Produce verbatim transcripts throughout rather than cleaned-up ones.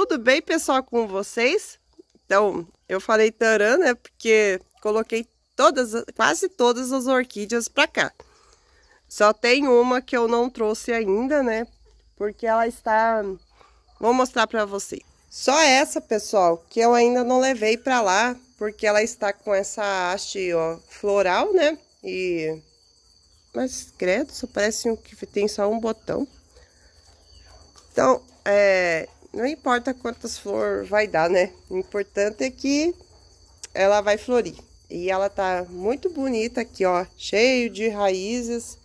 Tudo bem, pessoal, com vocês? Então, eu falei tarã, né? Porque coloquei todas, quase todas as orquídeas pra cá. Só tem uma que eu não trouxe ainda, né? Porque ela está... Vou mostrar pra vocês. Só essa, pessoal, que eu ainda não levei pra lá, porque ela está com essa haste, ó, floral, né? E... Mas, credo, só parece um que tem só um botão. Então, é... não importa quantas flores vai dar, né? O importante é que ela vai florir. E ela tá muito bonita aqui, ó. Cheio de raízes.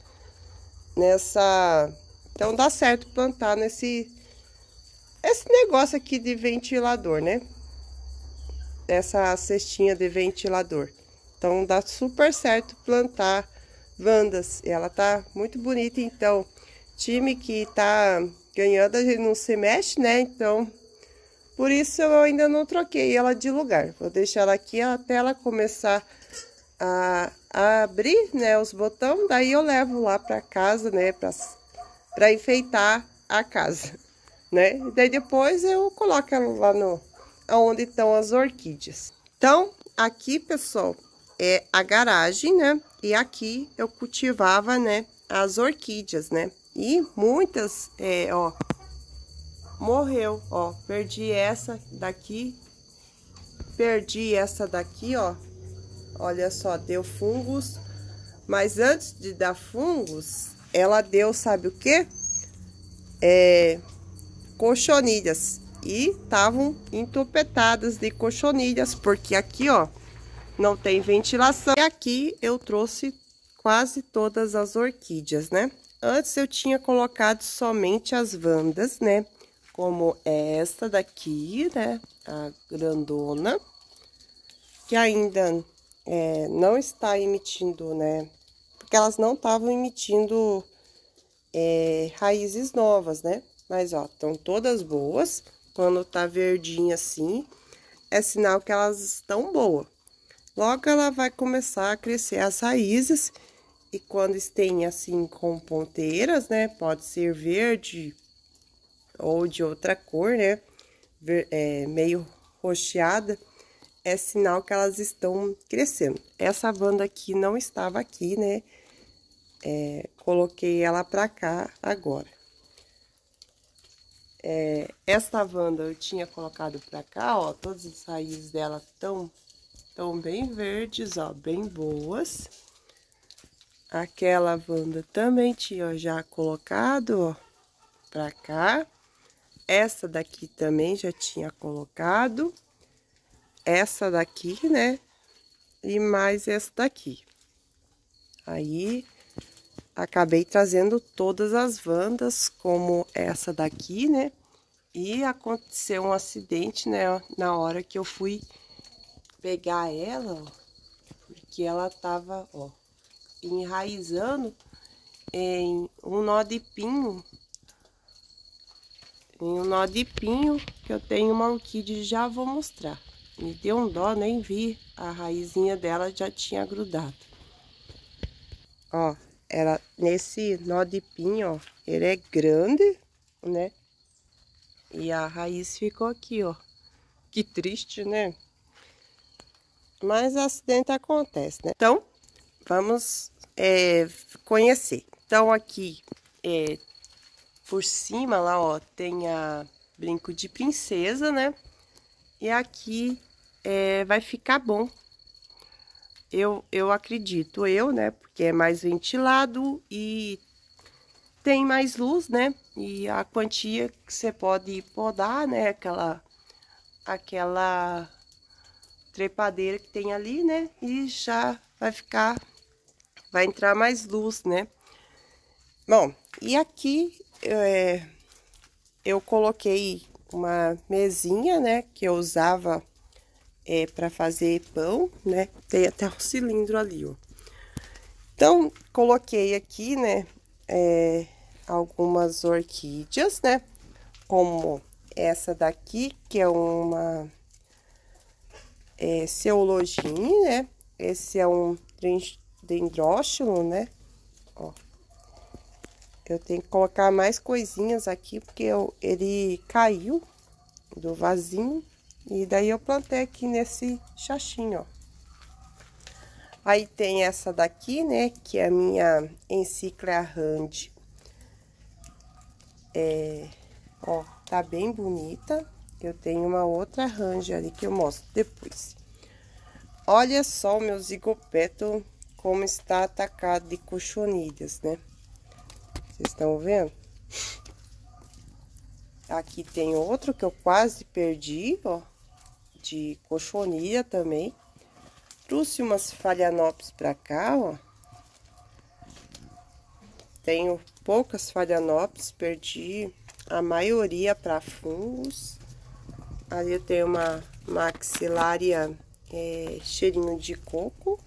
Nessa... Então, dá certo plantar nesse... Esse negócio aqui de ventilador, né? Essa cestinha de ventilador. Então, dá super certo plantar Vandas. Ela tá muito bonita, então. Time que tá... ganhando, a gente não se mexe, né? Então, por isso eu ainda não troquei ela de lugar. Vou deixar ela aqui até ela começar a, a abrir, né? Os botões. Daí eu levo lá pra casa, né? Pra, pra enfeitar a casa, né? E daí depois eu coloco ela lá no... onde estão as orquídeas. Então, aqui, pessoal, é a garagem, né? E aqui eu cultivava, né? As orquídeas, né? E muitas, é, ó, morreu, ó, perdi essa daqui, perdi essa daqui, ó, olha só, deu fungos, mas antes de dar fungos, ela deu, sabe o que? É, cochonilhas, e estavam entupetadas de cochonilhas, porque aqui, ó, não tem ventilação. E aqui eu trouxe quase todas as orquídeas, né? Antes eu tinha colocado somente as Vandas, né? Como esta daqui, né? A grandona. Que ainda é, não está emitindo, né? Porque elas não estavam emitindo é, raízes novas, né? Mas, ó, estão todas boas. Quando tá verdinha assim, é sinal que elas estão boas. Logo ela vai começar a crescer as raízes. E quando tem assim com ponteiras, né? Pode ser verde ou de outra cor, né? Ver, é, meio roxeada. É sinal que elas estão crescendo. Essa Vanda aqui não estava aqui, né? É, coloquei ela pra cá agora. É, esta Vanda eu tinha colocado pra cá, ó. Todas as raízes dela estão tão bem verdes, ó. Bem boas. Aquela Vanda também tinha já colocado, ó, pra cá. Essa daqui também já tinha colocado. Essa daqui, né? E mais essa daqui. Aí, acabei trazendo todas as Vandas, como essa daqui, né? E aconteceu um acidente, né? Na hora que eu fui pegar ela, ó. Porque ela tava, ó, enraizando em um nó de pinho, em um nó de pinho que eu tenho uma orquídea, já vou mostrar. Me deu um dó, nem vi, a raizinha dela já tinha grudado. Ó, era nesse nó de pinho, ó, ele é grande, né? E a raiz ficou aqui, ó. Que triste, né? Mas acidente acontece, né? Então, vamos é, conhecer. Então, aqui, é, por cima lá, ó, tem a brinco de princesa, né? E aqui é, vai ficar bom. Eu, eu acredito, eu, né? Porque é mais ventilado e tem mais luz, né? E a quantia que você pode podar, né? Aquela, aquela trepadeira que tem ali, né? E já vai ficar, vai entrar mais luz, né? Bom, e aqui é, eu coloquei uma mesinha, né, que eu usava é, para fazer pão, né? Tem até um cilindro ali, ó. Então, coloquei aqui, né, é, algumas orquídeas, né? Como essa daqui, que é uma é, ceologine, né? Esse é um dendrófilo, né? Ó. Eu tenho que colocar mais coisinhas aqui, porque eu, ele caiu, do vasinho. E daí eu plantei aqui nesse chachinho, ó. Aí tem essa daqui, né, que é a minha Encyclarand. É, ó, tá bem bonita. Eu tenho uma outra range ali que eu mostro depois. Olha só o meu zigopeto como está atacado de cochonilhas, né? Vocês estão vendo? Aqui tem outro que eu quase perdi, ó, de cochonilha também. Trouxe umas phalaenopsis pra cá, ó. Tenho poucas phalaenopsis, perdi a maioria para fungos. Ali eu tenho uma maxilária é, cheirinho de coco.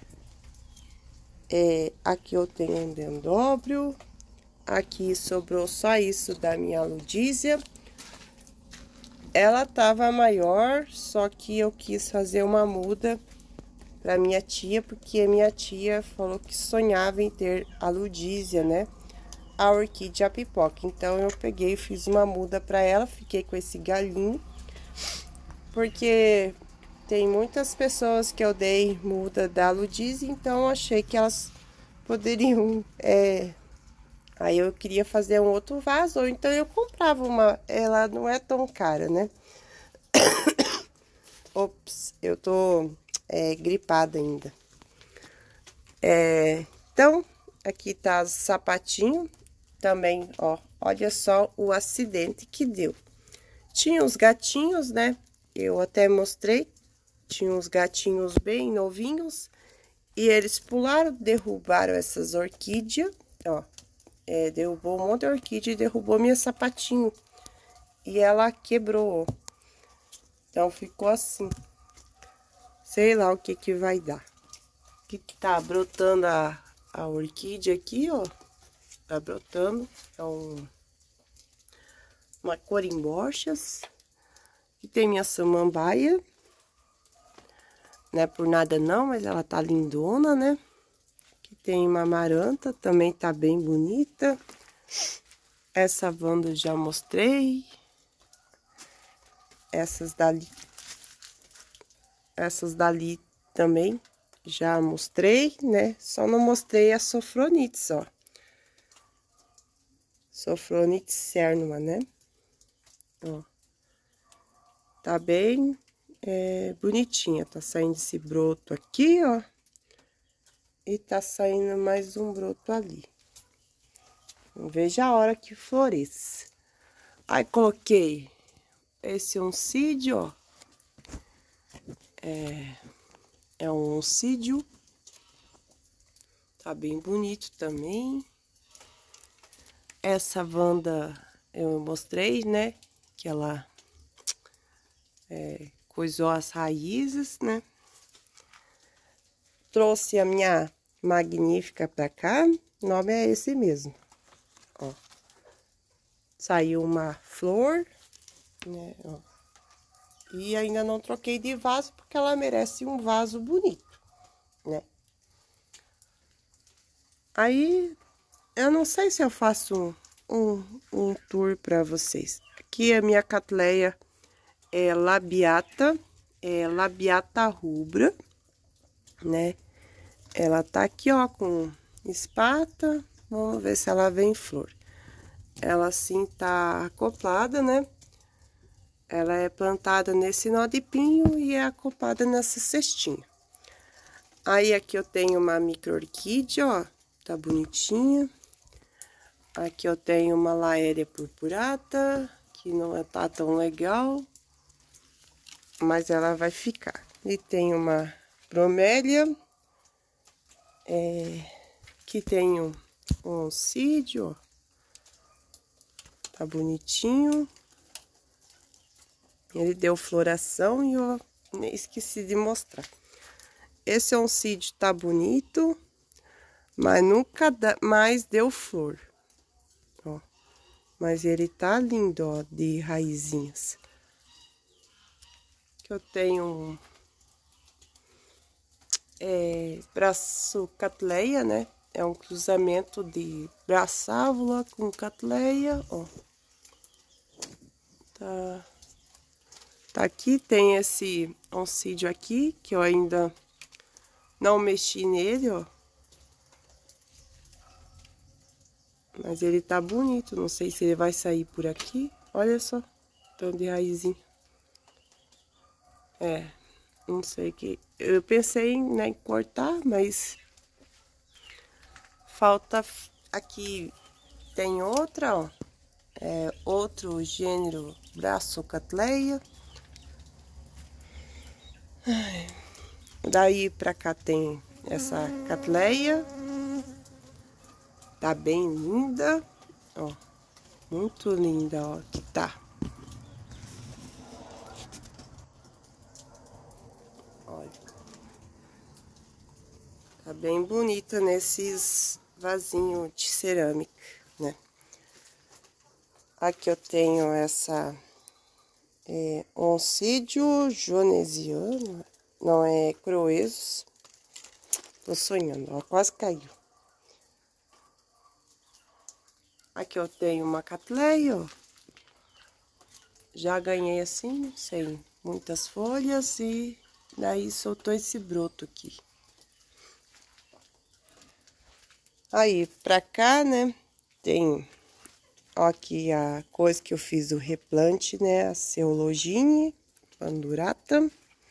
É, aqui eu tenho um dendróbio. Aqui sobrou só isso da minha ludícia. Ela tava maior, só que eu quis fazer uma muda para minha tia, porque a minha tia falou que sonhava em ter a ludícia, né? A orquídea pipoca. Então eu peguei e fiz uma muda para ela, fiquei com esse galinho, porque tem muitas pessoas que eu dei muda da ludícia, então achei que elas poderiam, é... aí eu queria fazer um outro vaso, ou então eu comprava uma, ela não é tão cara, né? Ops, eu tô é, gripada ainda. É, então, aqui tá o sapatinho também, ó. Olha só o acidente que deu. Tinha os gatinhos, né? Eu até mostrei. Tinha uns gatinhos bem novinhos. E eles pularam, derrubaram essas orquídeas, ó. É, derrubou um monte de orquídea e derrubou minha sapatinho. E ela quebrou, ó. Então, ficou assim. Sei lá o que que vai dar. Aqui tá brotando a, a orquídea aqui, ó. Tá brotando. É um, uma corimbochas. Aqui tem minha samambaia. Não é por nada não, mas ela tá lindona, né? Aqui tem uma amaranta, também tá bem bonita. Essa vanda eu já mostrei. Essas dali. Essas dali também já mostrei, né? Só não mostrei a Sophronites, ó. Sophronites cernua, né? Ó. Tá bem é, bonitinha. Tá saindo esse broto aqui, ó. E tá saindo mais um broto ali. Não vejo a hora que floresça. Aí coloquei esse oncídio, ó. É, é um oncídio. Tá bem bonito também. Essa vanda eu mostrei, né? Que ela é, coisou as raízes, né? Trouxe a minha magnífica pra cá. O nome é esse mesmo. Ó. Saiu uma flor, né? Ó. E ainda não troquei de vaso, porque ela merece um vaso bonito, né? Aí, eu não sei se eu faço um, um, um tour pra vocês. Aqui a minha catleia é labiata, é labiata rubra, né? Ela tá aqui, ó, com espata. Vamos ver se ela vem flor. Ela sim tá acoplada, né? Ela é plantada nesse nó de pinho e é acoplada nessa cestinha. Aí aqui eu tenho uma micro-orquídea, ó, tá bonitinha. Aqui eu tenho uma laéria purpurata, que não tá tão legal, mas ela vai ficar. E tem uma bromélia, é, que tem um, um oncídio, ó, tá bonitinho. Ele deu floração e eu esqueci de mostrar. Esse oncídio tá bonito, mas nunca mais deu flor. Ó, mas ele tá lindo, ó, de raizinhas. Que eu tenho é, braço catleia, né? É um cruzamento de braçávula com catleia, ó. Tá Tá aqui, tem esse oncídio aqui, que eu ainda não mexi nele, ó. Mas ele tá bonito, não sei se ele vai sair por aqui. Olha só, tanto de raizinho. É, não sei que... Eu pensei, né, em cortar, mas... Falta aqui, tem outra, ó. É outro gênero, Brassicatleia. Daí pra cá tem essa catleia. Tá bem linda, ó. Muito linda, ó, que tá. Olha. Tá bem bonita nesses vasinhos de cerâmica, né? Aqui eu tenho essa é, oncídio jonesiano. Não, é Croesus. Tô sonhando, ó, quase caiu. Aqui eu tenho uma catleia, ó. Já ganhei assim, sem muitas folhas, e daí soltou esse broto aqui. Aí, pra cá, né, tem, ó, aqui a coisa que eu fiz o replante, né, a Ceologine pandurata.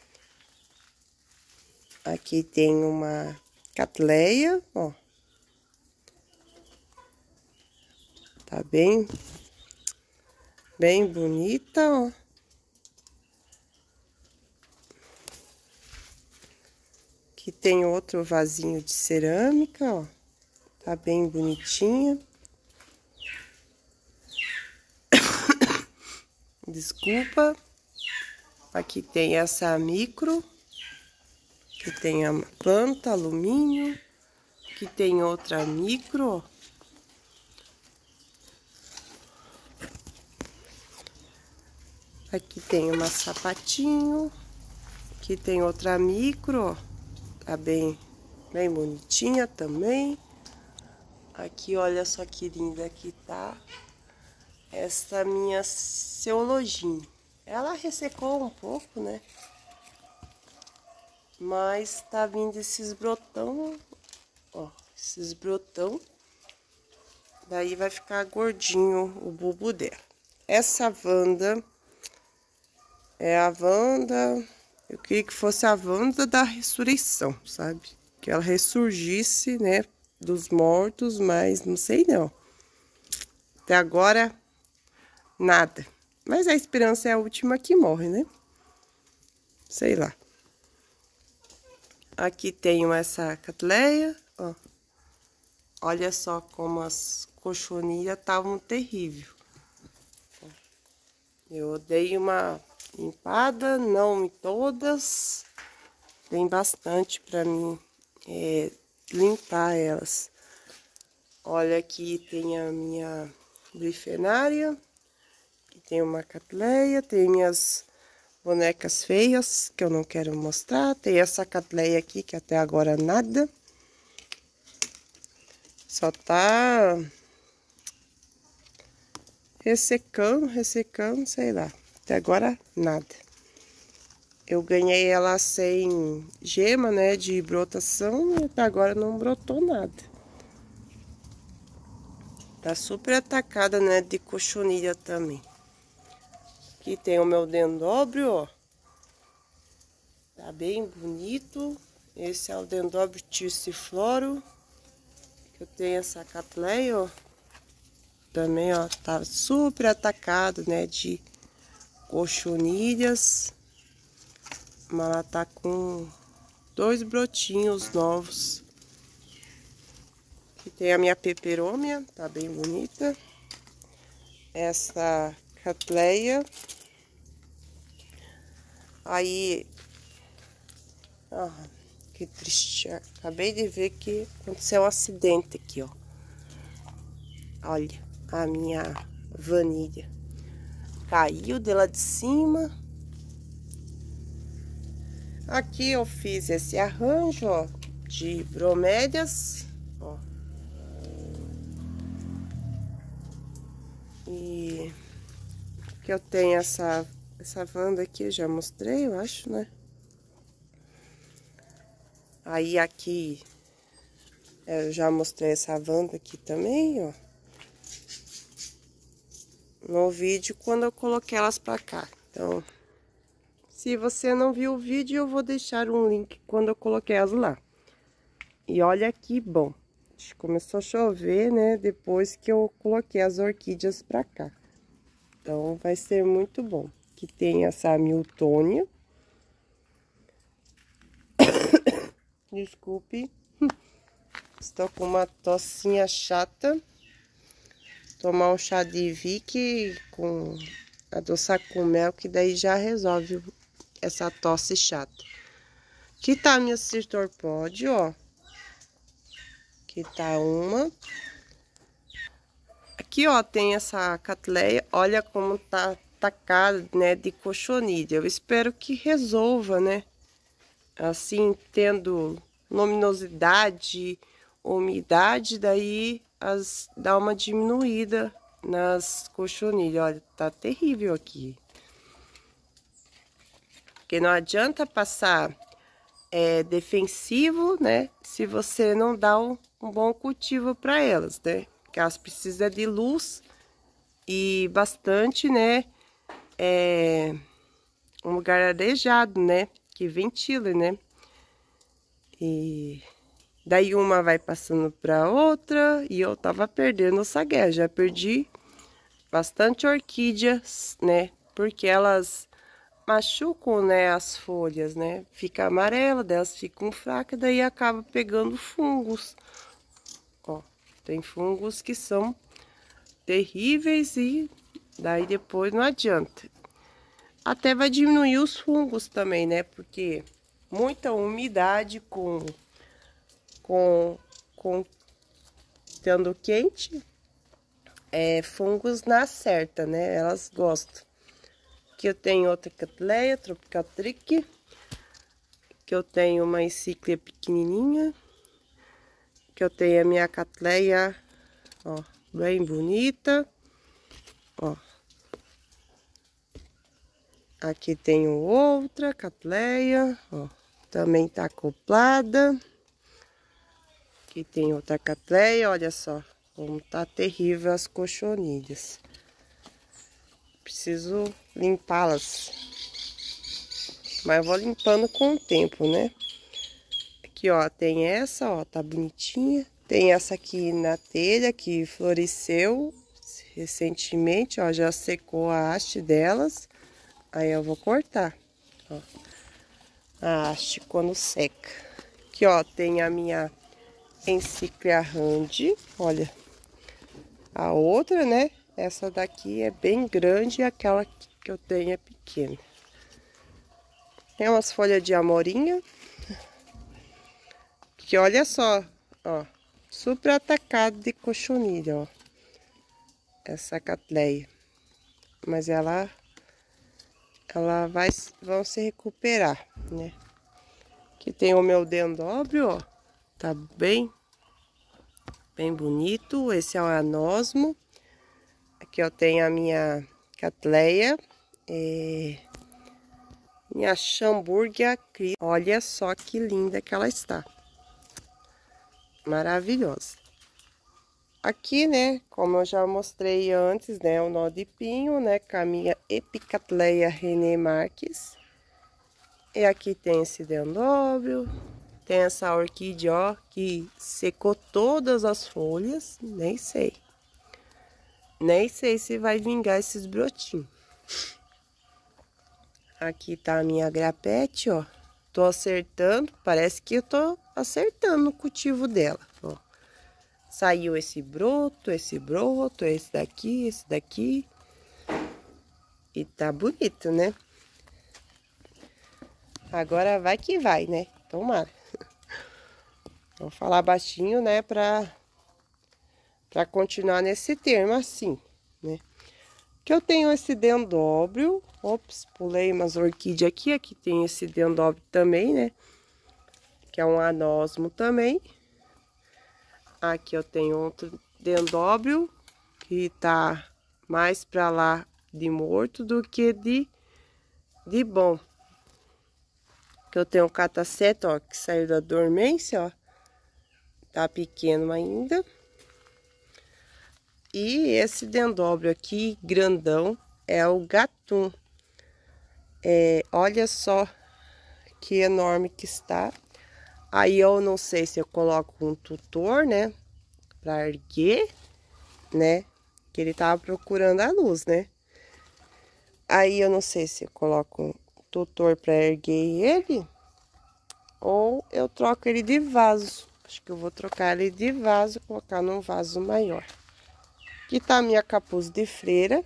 Aqui tem uma catleia, ó. Tá bem, bem bonita, ó. Aqui tem outro vasinho de cerâmica, ó. Tá bem bonitinha. Desculpa. Aqui tem essa micro. Que tem a planta, alumínio. Aqui tem outra micro, ó. Aqui tem uma sapatinho. Aqui tem outra micro, ó. Tá bem, bem bonitinha também. Aqui, olha só que linda que tá. Essa minha Ceologine. Ela ressecou um pouco, né? Mas tá vindo esses brotão, ó. Esses brotão. Daí vai ficar gordinho o bulbo dela. Essa Wanda é a Wanda... Eu queria que fosse a Wanda da ressurreição, sabe? Que ela ressurgisse, né, dos mortos, mas não sei não. Até agora, nada. Mas a esperança é a última que morre, né? Sei lá. Aqui tenho essa catleia, ó. Olha só como as cochonilhas estavam terríveis. Eu dei uma limpada, não em todas. Tem bastante para mim é, limpar elas. Olha, aqui tem a minha grifenária. Aqui tem uma catleia. Tem minhas bonecas feias que eu não quero mostrar. Tem essa catleia aqui que até agora nada. Só tá ressecando, ressecando, sei lá. Até agora, nada. Eu ganhei ela sem gema, né, de brotação, e até agora não brotou nada. Tá super atacada, né, de cochonilha também. Aqui tem o meu dendróbio, ó. Tá bem bonito. Esse é o dendróbio tissifloro. Eu tenho essa catleia, ó. Também, ó, tá super atacado, né, de cochonilhas. Mas ela tá com dois brotinhos novos. Aqui tem a minha peperômia, tá bem bonita. Essa catleia. Aí, ah, que triste. Acabei de ver que aconteceu um acidente aqui, ó. Olha, a minha vanilha caiu de lá de cima. Aqui eu fiz esse arranjo, ó, de bromélias, ó. E que eu tenho essa Essa Wanda aqui eu já mostrei, eu acho, né? Aí aqui, eu já mostrei essa Wanda aqui também, ó. No vídeo, quando eu coloquei elas pra cá. Então, se você não viu o vídeo, eu vou deixar um link quando eu coloquei elas lá. E olha que bom. Começou a chover, né? Depois que eu coloquei as orquídeas pra cá. Então, vai ser muito bom. Que tem essa Miltônia. Desculpe. Estou com uma tossinha chata. Tomar um chá de Vick com adoçar com mel, que daí já resolve essa tosse chata. Aqui tá a minha Citorpode, ó. Aqui tá uma. Aqui, ó, tem essa Cattleya. Olha como tá tacada, né, de cochonilha. Eu espero que resolva, né? Assim, tendo luminosidade, umidade, daí as, dá uma diminuída nas cochonilhas. Olha, tá terrível aqui. Porque não adianta passar é, defensivo, né? Se você não dá um, um bom cultivo para elas, né? Porque elas precisam de luz e bastante, né? É, um lugar arejado, né? Que ventile, né? E daí uma vai passando para outra e eu tava perdendo o sagué. Já perdi bastante orquídeas, né? Porque elas machucam, né, as folhas, né? Fica amarela, delas ficam fracas, daí acaba pegando fungos. Ó, tem fungos que são terríveis e daí depois não adianta. Até vai diminuir os fungos também, né? Porque muita umidade com com com tendo quente, é, fungos na certa, né? Elas gostam. Aqui eu tenho outra Cattleya, Tropical Trick. Que eu tenho uma encíclia pequenininha. Que eu tenho a minha Cattleya, ó, bem bonita. Ó. Aqui tenho outra Cattleya, ó, também tá acoplada. Aqui tem outra Cattleya, olha só como tá terrível as cochonilhas. Preciso limpá-las. Mas eu vou limpando com o tempo, né? Aqui, ó, tem essa, ó, tá bonitinha. Tem essa aqui na telha que floresceu recentemente, ó, já secou a haste delas. Aí eu vou cortar, ó, a haste quando seca. Aqui, ó, tem a minha Encíclia Randi, olha. A outra, né? Essa daqui é bem grande e aquela que eu tenho é pequena. Tem umas folhas de amorinha. Que olha só, ó. Super atacado de cochonilha, ó. Essa Cattleya. Mas ela... Ela vai... Vão se recuperar, né? Aqui tem o meu dendróbio, ó. Tá bem... Bem bonito. Esse é o anosmo. Aqui eu tenho a minha Cattleya. É... Minha Schamburgia. Olha só que linda que ela está. Maravilhosa. Aqui, né, como eu já mostrei antes, né, o nó de pinho, né, com a minha Epicattleya René Marques. E aqui tem esse dendróbio. Tem essa orquídea, ó, que secou todas as folhas. Nem sei. Nem sei se vai vingar esses brotinhos. Aqui tá a minha grapete, ó. Tô acertando, parece que eu tô acertando o cultivo dela, ó. Saiu esse broto, esse broto, esse daqui, esse daqui. E tá bonito, né? Agora vai que vai, né? Tomara. Vou falar baixinho, né? Pra, pra continuar nesse termo assim, né? Que eu tenho esse dendróbio. Ops, pulei umas orquídeas aqui. Aqui tem esse dendróbio também, né? Que é um anosmo também. Aqui eu tenho outro dendróbio que tá mais pra lá de morto do que de de bom. Que eu tenho um cataceto, ó, que saiu da dormência, ó. Tá pequeno ainda. E esse dendróbio aqui, grandão, é o gatum. É, olha só que enorme que está. Aí eu não sei se eu coloco um tutor, né, pra erguer, né, que ele tava procurando a luz, né. Aí eu não sei se eu coloco um tutor pra erguer ele, ou eu troco ele de vaso. Acho que eu vou trocar ele de vaso, colocar num vaso maior. Aqui tá a minha capuz de freira.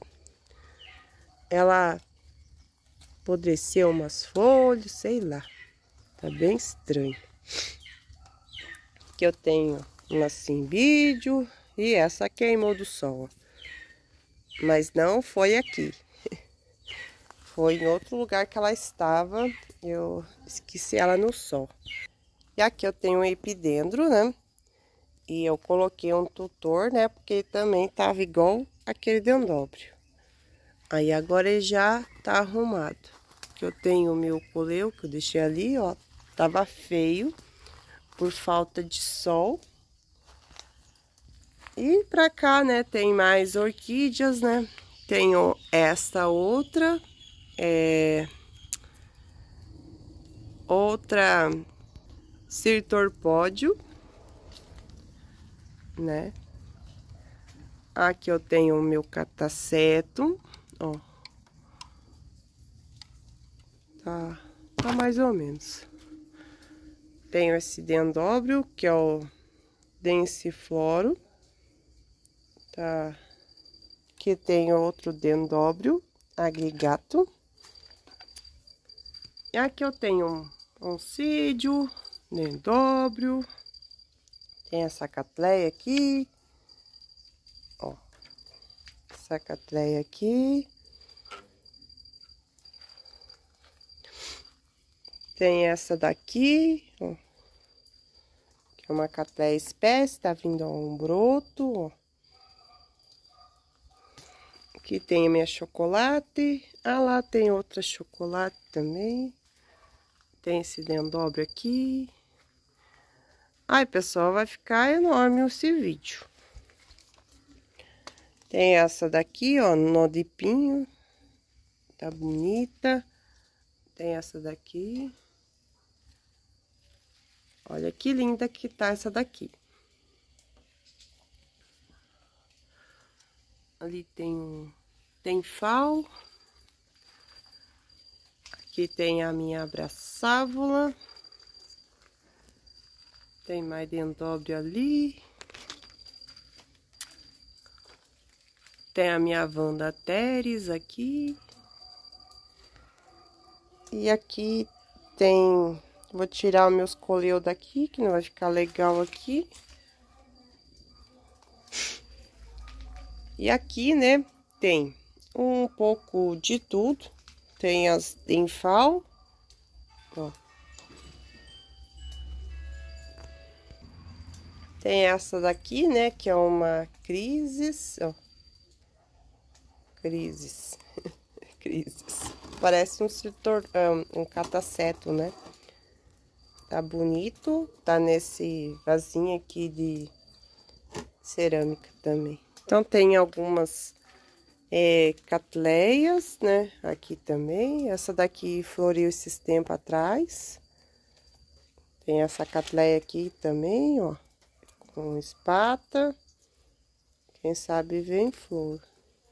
Ela apodreceu umas folhas, sei lá. Tá bem estranho. Aqui eu tenho uma cimbídio e essa queimou do sol. Mas não foi aqui. Foi em outro lugar que ela estava. Eu esqueci ela no sol. E aqui eu tenho um epidendro, né? E eu coloquei um tutor, né? Porque também tava igual aquele dendróbio. Aí agora ele já tá arrumado. Que eu tenho o meu coleu que eu deixei ali, ó. Tava feio por falta de sol. E pra cá, né, tem mais orquídeas, né? Tenho esta outra, é... outra cirtorpódio, né? Aqui eu tenho o meu cataceto, ó. Tá, tá mais ou menos. Tenho esse dendróbio, que é o densifloro. Tá. Aqui tem outro dendróbio agrigato. E aqui eu tenho um oncídio, dendróbio. Tem essa catleia aqui. Ó. Essa catleia aqui. Tem essa daqui, ó. Que é uma catleia espécie, tá vindo um broto, ó. Aqui tem a minha chocolate. Ah, lá tem outra chocolate também. Tem esse dendróbio aqui. Ai, pessoal, vai ficar enorme esse vídeo. Tem essa daqui, ó, nó de pinho. Tá bonita. Tem essa daqui. Olha que linda que tá essa daqui. Ali tem um tem fal. Aqui tem a minha abraçávola. Tem mais dendróbio ali. Tem a minha Vanda Teres aqui. E aqui tem... Vou tirar os meus coleu daqui, que não vai ficar legal aqui. E aqui, né, tem um pouco de tudo. Tem as denfal, ó. Tem essa daqui, né, que é uma crises, ó. Crises. Crises. Parece um setor, um, um cataceto, né? Tá bonito, tá nesse vasinho aqui de cerâmica também. Então, tem algumas é, catleias, né? Aqui também. Essa daqui floriu esses tempos atrás. Tem essa catleia aqui também, ó. Com espata. Quem sabe vem flor.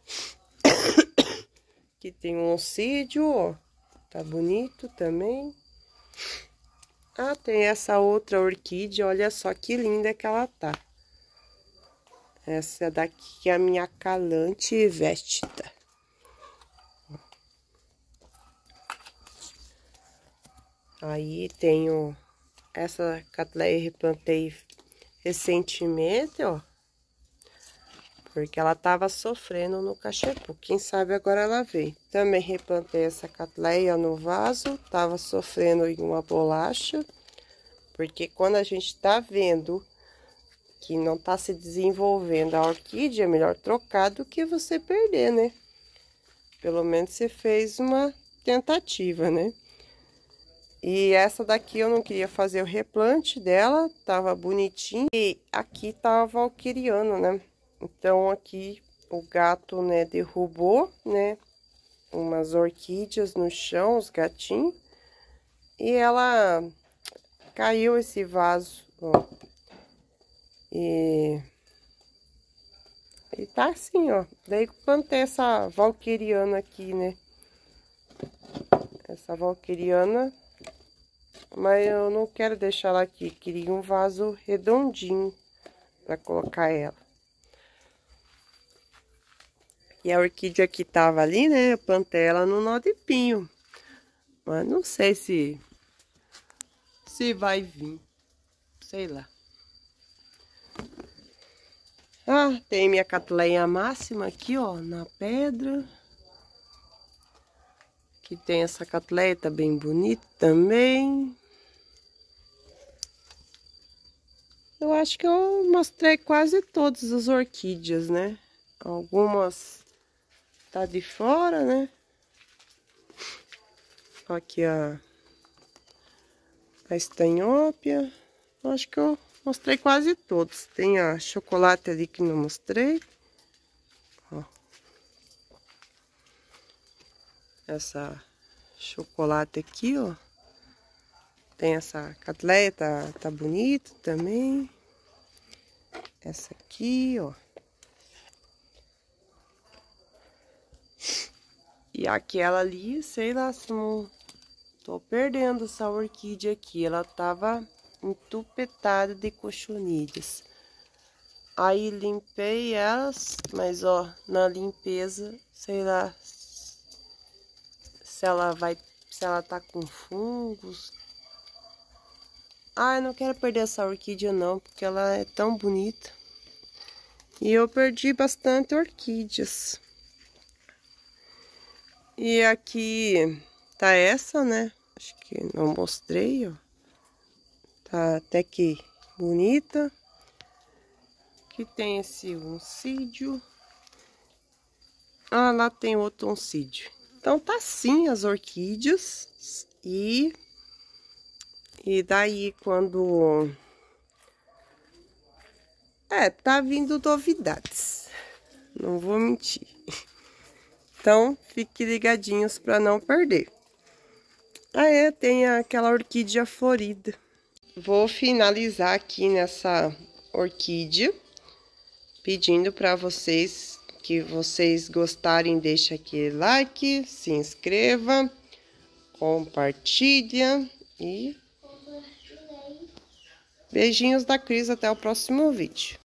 Aqui tem um oncídio, ó. Tá bonito também. Ah, tem essa outra orquídea, olha só que linda que ela tá. Essa daqui é a minha calante vestida. Aí tenho essa catleia, replantei recentemente, ó. Porque ela tava sofrendo no cachepô. Quem sabe agora ela veio. Também replantei essa catleia no vaso. Tava sofrendo em uma bolacha. Porque quando a gente tá vendo que não tá se desenvolvendo a orquídea, é melhor trocar do que você perder, né? Pelo menos você fez uma tentativa, né? E essa daqui eu não queria fazer o replante dela, tava bonitinho. E aqui tava valquiriana, né? Então aqui o gato, né, derrubou, né, umas orquídeas no chão, os gatinhos. E ela caiu esse vaso, ó. E, e tá assim, ó. Daí eu plantei essa valquiriana aqui, né? Essa valquiriana. Mas eu não quero deixar ela aqui. Queria um vaso redondinho pra colocar ela. E a orquídea que tava ali, né? Eu plantei ela no nó de pinho. Mas não sei se... Se vai vir. Sei lá. Ah, tem minha catleia máxima aqui, ó, na pedra. Aqui tem essa catleia, tá bem bonita também. Eu acho que eu mostrei quase todas as orquídeas, né? Algumas tá de fora, né? Aqui a, a estanhópia. Eu acho que eu mostrei quase todos. Tem a chocolate ali que não mostrei. Ó. Essa chocolate aqui, ó. Tem essa catleia, tá, tá bonita também. Essa aqui, ó. E aquela ali, sei lá, se não... Tô perdendo essa orquídea aqui. Ela tava entupetada de cochonilhas. Aí limpei elas, mas ó, na limpeza, sei lá se ela vai, se ela tá com fungos. Ah, eu não quero perder essa orquídea não, porque ela é tão bonita. E eu perdi bastante orquídeas. E aqui tá essa, né? Acho que não mostrei, ó. Tá até que bonita. Aqui tem esse oncídio. Ah, lá tem outro oncídio. Então tá assim as orquídeas. E... E daí quando... É, tá vindo novidades. Não vou mentir. Então, fique ligadinhos para não perder. Ah, é, tem aquela orquídea florida. Vou finalizar aqui nessa orquídea, pedindo para vocês que vocês gostarem, deixa aquele like, se inscreva, compartilha e beijinhos da Cris, até o próximo vídeo.